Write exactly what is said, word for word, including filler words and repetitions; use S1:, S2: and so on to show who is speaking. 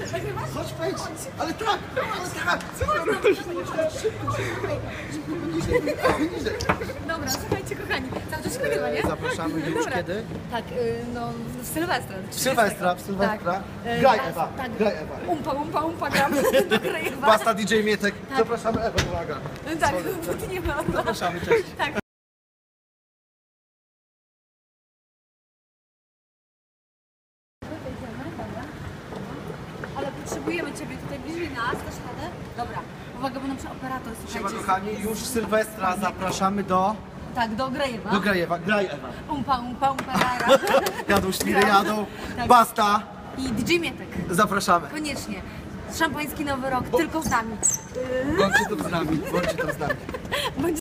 S1: Chodź, wejdź. Ale tak, ale tak.
S2: Dobra, słuchajcie kochani, cały czas się nagrywa, nie?
S1: Zapraszamy już
S2: Dobra.
S1: kiedy?
S2: Tak, y, no w Sylwestra.
S1: W Sylwestra, w Sylwestra.
S2: Tak. Y,
S1: Graj
S2: tak,
S1: Ewa,
S2: tak.
S1: graj Ewa.
S2: Umpa, umpa, umpa, gram do gry Ewa.
S1: Basta D J Mietek. Zapraszamy Ewę, uwaga.
S2: Tak, bo ty nie ma.
S1: Zapraszamy, cześć.
S2: Tak. Ale potrzebujemy Ciebie tutaj bliżej nas, dasz radę? Dobra, uwaga, bo nam przy operator,
S1: Siema
S2: słuchajcie.
S1: kochani, już w Sylwestra zapraszamy do...
S2: Tak, do Grejewa.
S1: Do Grajewa, graj Ewa.
S2: Umpa, umpa, umpa, rara.
S1: Jadą świry, jadą.
S2: Tak.
S1: Basta.
S2: I D J Mietek.
S1: Zapraszamy.
S2: Koniecznie. Szampański Nowy Rok, tylko z nami.
S1: Bądźcie tu z nami, bądźcie tu z nami.
S2: Bądź